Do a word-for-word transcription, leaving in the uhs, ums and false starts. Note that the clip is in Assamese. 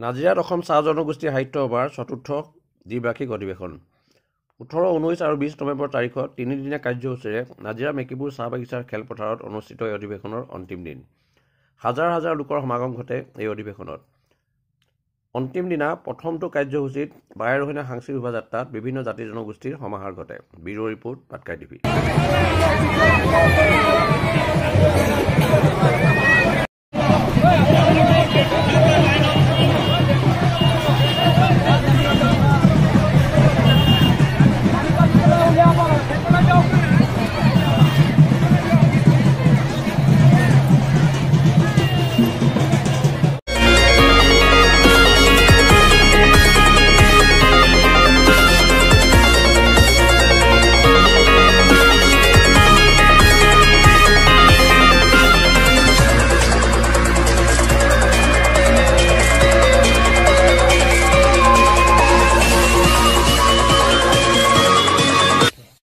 নাজিৰাত অসম চাহ জনগোষ্ঠী সাহিত্য সভাৰ চতুৰ্থ দ্বিবাৰ্ষিক অধিৱেশন ওঠৰ ঊনৈছ আৰু বিছ নৱেম্বৰ তাৰিখত তিনিদিনীয়া কাৰ্যসূচীৰে নাজিৰা মেকিপুৰ চাহ বাগিচাৰ খেলপথাৰত অনুষ্ঠিত এই অধিৱেশনৰ অন্তিম দিন। হাজাৰ হাজাৰ লোকৰ সমাগম ঘটে এই অধিৱেশনত। অন্তিম দিনা প্ৰথমটো কাৰ্যসূচীত বাৰেৰহণীয়া সাংস্কৃতিক শোভাযাত্ৰাত বিভিন্ন জাতি জনগোষ্ঠীৰ সমাহাৰ ঘটে। Bureau' report Patkai TV.